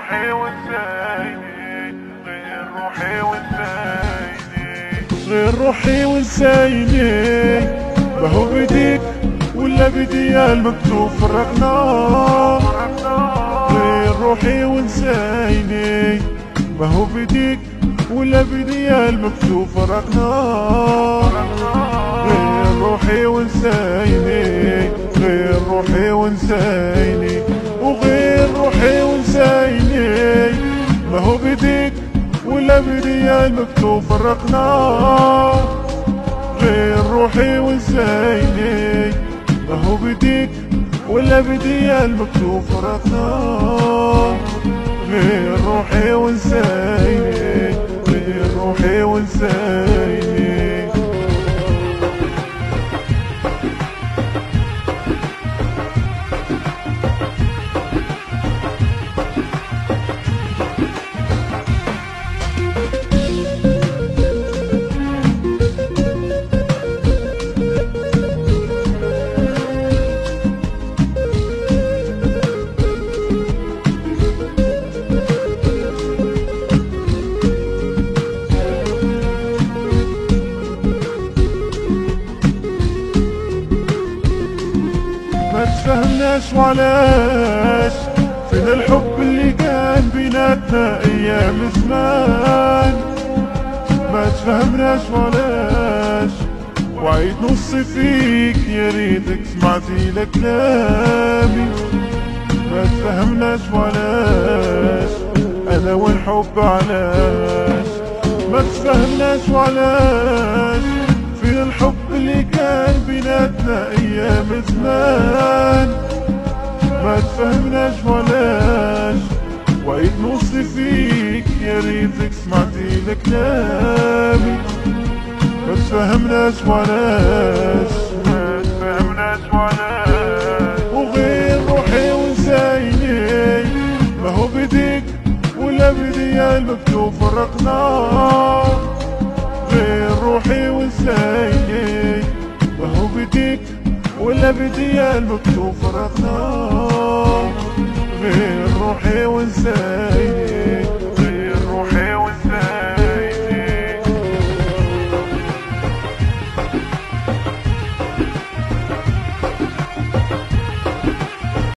روحي وانسايني، غير روحي وانسايني، غير روحي وانسايني. ما هو بديك ولا بدي المكتوب فرقنا، غير روحي وانسايني. ما هو بديك ولا بدي المكتوب فرقنا، غير روحي وانسايني، غير روحي وانسايني، وغير روحي وانسايني. ما هو بديك ولا بدي المكتوب فرقنا، غير روحي وانسايني. ما هو بديك ولا بدي المكتوب فرقنا، غير روحي وانسايني، غير روحي وانسايني. ما تفهمناش وعلاش فين الحب اللي كان بيناتنا ايام زمان. ما تفهمناش وعلاش وعيد نصي فيك يا ريتك سمعتي لكلامي. ما تفهمناش وعلاش انا والحب علاش. ما تفهمناش وعلاش فين الحب اللي كان بيناتنا ايام زمان. ما تفهمناش وعلاش وعيد نوصي فيك يا ريتك سمعتي لكلامي. ما تفهمناش وعلاش، ما تفهمناش وعلاش، وغير روحي وانسايني. ما هو بديك ولا بدي المكتوب فرقنا، غير روحي وانسايني. ما هو بديك ولا بدي المكتوب فرقنا، غير روحي وانسايني،